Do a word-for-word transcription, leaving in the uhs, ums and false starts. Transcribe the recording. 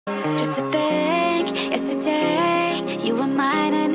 Just to think, yesterday you were mine and